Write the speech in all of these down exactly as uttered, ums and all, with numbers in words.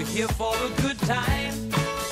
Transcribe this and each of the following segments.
we're here for a good time.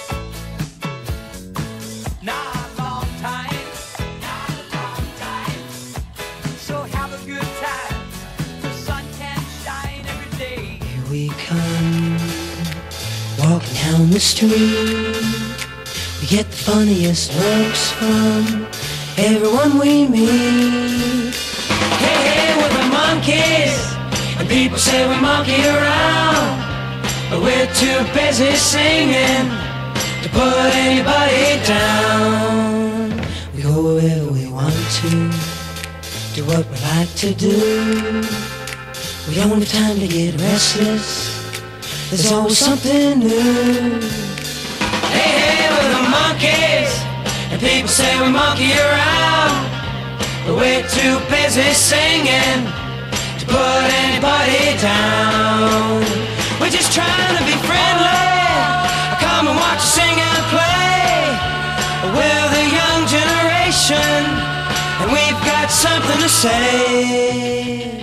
Not a long time, not a long time. So have a good time. The sun can shine every day. Here we come, walking down the street. We get the funniest looks from everyone we meet. Hey, hey, we're the monkeys, and people say we monkey around, but we're too busy singing to put anybody down. We go wherever we want to, do what we like to do. We don't have time to get restless, there's always something new. Hey, hey, we're the monkeys, and people say we monkey around, but we're too busy singing to put anybody down. We're just trying to be friendly, come and watch us sing and play. We're the young generation, and we've got something to say.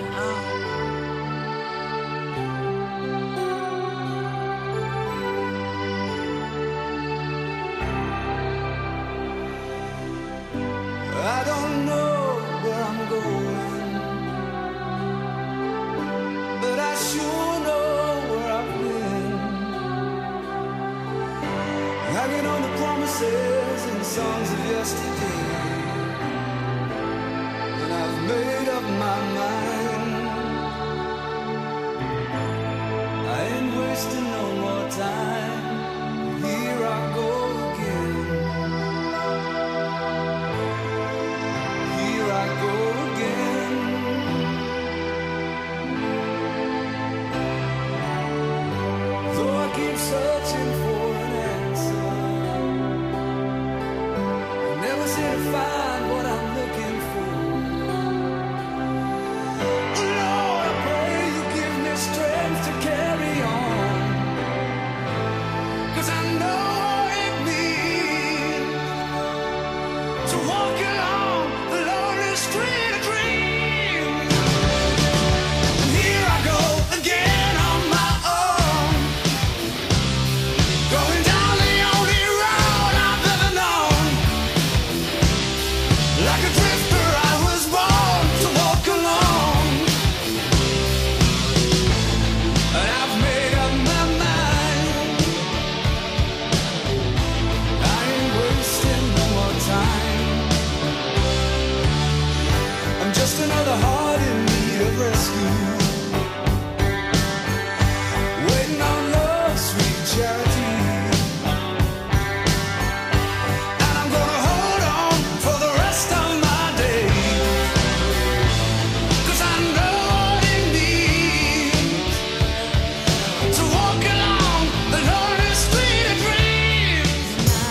I don't know where I'm going, but I sure know where I've been. Hanging on the promises and songs of yesterday, and I've made up my mind. I ain't wasting no more time. Here I go again. I go again. Though I keep searching for an answer, I never seem to find what I'm looking for. Lord, I pray you give me strength to carry on, 'cause I know it means to walk along the lonely street of dreams. And here I go again on my own, going down the only road I've ever known. Like a drifter I was born to walk alone, and I've made up my mind. I ain't wasting no more time. I'm just another heart in need of rescue, waiting on love's sweet charity. And I'm gonna hold on for the rest of my days, 'cause I know what it means to walk along the lonely street of dreams.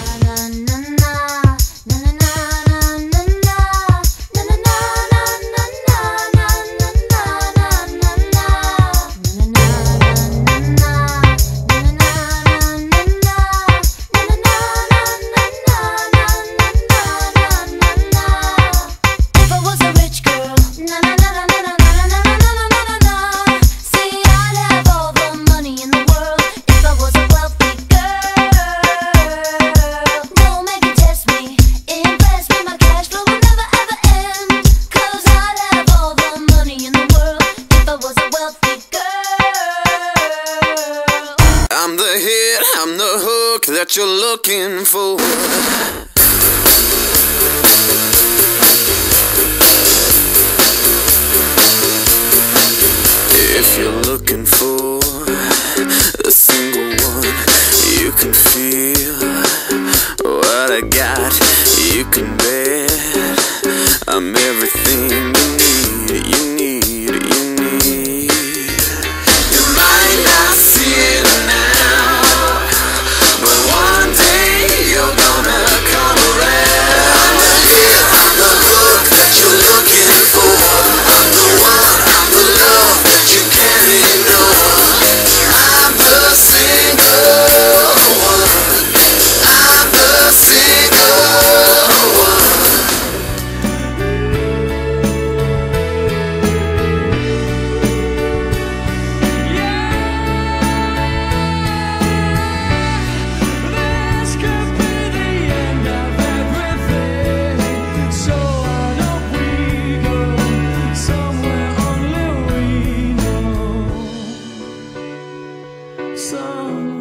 If I was a rich girl, na na na na na na na na na na na. See, I'd have all the money in the world if I was a wealthy girl. No, maybe test me, impress me, my cash flow will never ever end. 'Cause I'd have all the money in the world if I was a wealthy girl. I'm the hit, I'm the hook that you're looking for. If you're looking for a single one, you can feel what I got. You can bet I'm everything you need, you need, you need. You might not see it now, but one day you're gonna come around. I'm the hit, I'm the hook that you're looking for. I'm the one, I'm the love that you can't ignore. I'm the single one, I'm the single one. someone